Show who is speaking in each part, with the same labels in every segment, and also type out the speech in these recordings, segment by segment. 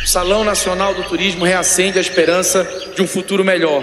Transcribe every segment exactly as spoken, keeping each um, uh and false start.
Speaker 1: Salão Nacional do Turismo reacende a esperança de um futuro melhor.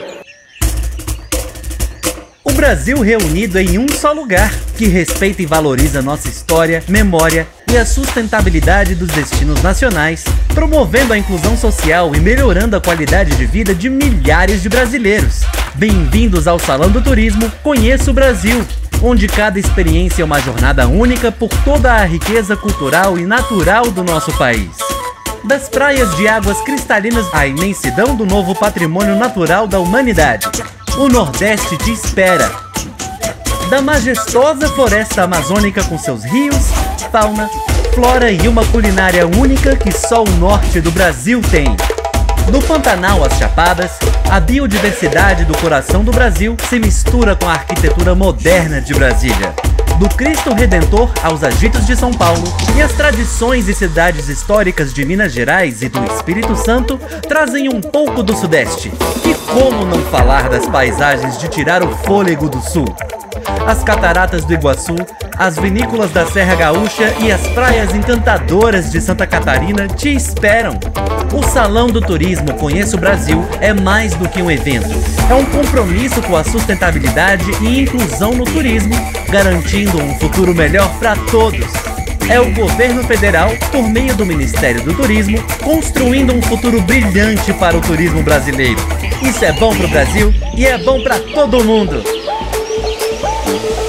Speaker 2: O Brasil reunido em um só lugar, que respeita e valoriza nossa história, memória e a sustentabilidade dos destinos nacionais, promovendo a inclusão social e melhorando a qualidade de vida de milhares de brasileiros. Bem-vindos ao Salão do Turismo Conheça o Brasil, onde cada experiência é uma jornada única por toda a riqueza cultural e natural do nosso país. Das praias de águas cristalinas à imensidão do novo patrimônio natural da humanidade, o Nordeste te espera. Da majestosa floresta amazônica com seus rios, fauna, flora e uma culinária única que só o norte do Brasil tem. Do Pantanal às Chapadas, a biodiversidade do coração do Brasil se mistura com a arquitetura moderna de Brasília. Do Cristo Redentor aos agitos de São Paulo, e as tradições e cidades históricas de Minas Gerais e do Espírito Santo trazem um pouco do Sudeste. E como não falar das paisagens de tirar o fôlego do Sul? As cataratas do Iguaçu, as vinícolas da Serra Gaúcha e as praias encantadoras de Santa Catarina te esperam. O Salão do Turismo Conheça o Brasil é mais do que um evento. É um compromisso com a sustentabilidade e inclusão no turismo, garantindo um futuro melhor para todos. É o governo federal, por meio do Ministério do Turismo, construindo um futuro brilhante para o turismo brasileiro. Isso é bom para o Brasil e é bom para todo mundo.